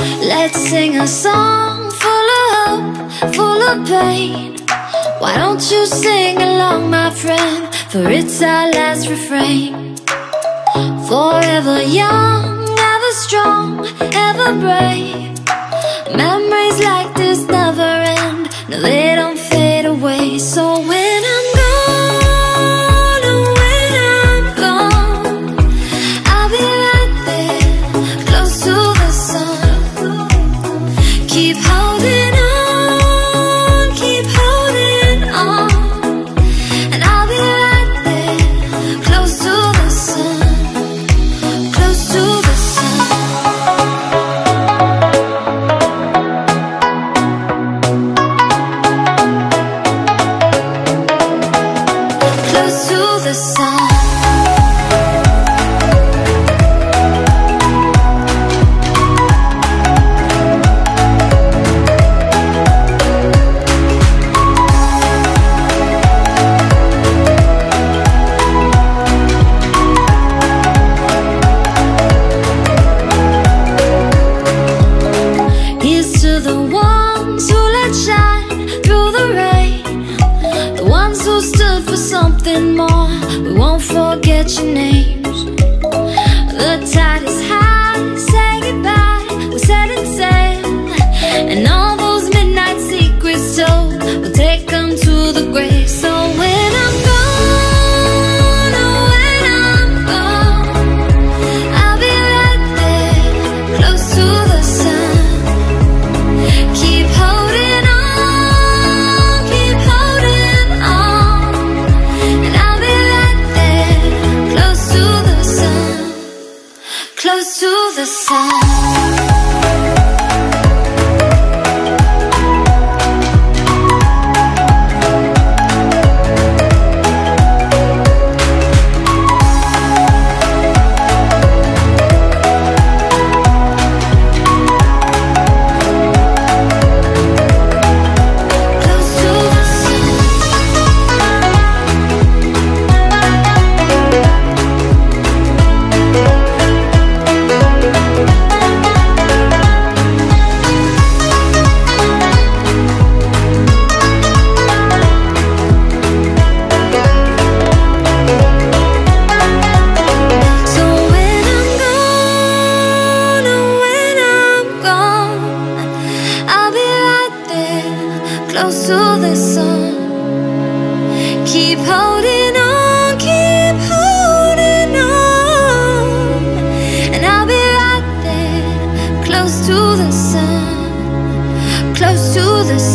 Let's sing a song full of hope, full of pain. Why don't you sing along, my friend? For it's our last refrain. Forever young, ever strong, ever brave. Memories like this never end. No, they don't fade away. So when I'm gone, oh, when I'm gone, I'll be right there, close to the sun. Keep holding on, keep holding on, and I'll be right there, close to the sun, close to the sun. Close to the sun. Here's to the ones who let shine through the rain, the ones who stood for something more. We won't forget your names. The tide is high, say goodbye, we're setting sail, and all those midnight secrets told, we'll take them to the grave. So when I'm gone, oh, when I'm gone, I'll be right there, close to the sun. Keep holding on, keep holding on, and I'll be right there, close to the sun, close to the sun. So when I'm gone, oh, when I'm gone, I'll be right there, close to the sun. Keep holding on, keep holding on, and I'll be right there, close to the sun, close to the sun.